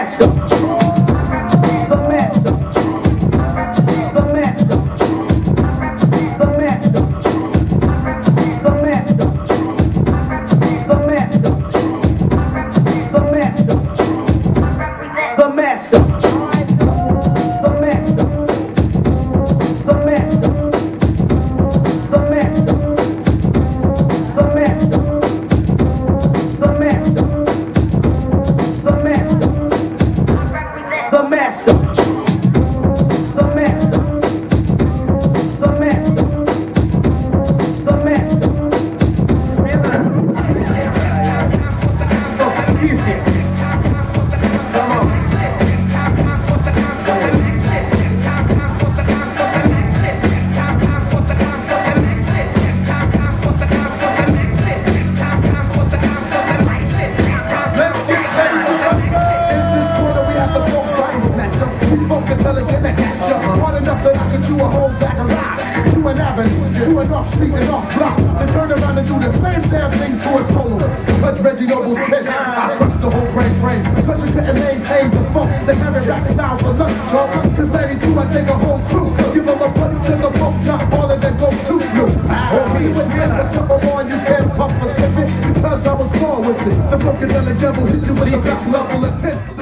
master. The master. The master. The master. The master. The master. The master. The master. The master. The master. The master. The master. The master. The master. The master. The master. The master. The master. Music. Come on. To a whole back lot, to an avenue, to an off street and off block, and turn around and do the same damn thing to a solo. But Reggie Noble's pitch, I trust the whole brain frame, cause you couldn't maintain the funk, the heavy rap style for lunch, y'all. Cause 92 I take a whole crew, give them a punch and the funk, not all of them go too loose. Or me with them, what's going on, you can't puff or slip it, because I was born with it. The funkadelic devil hit you with the level of 10.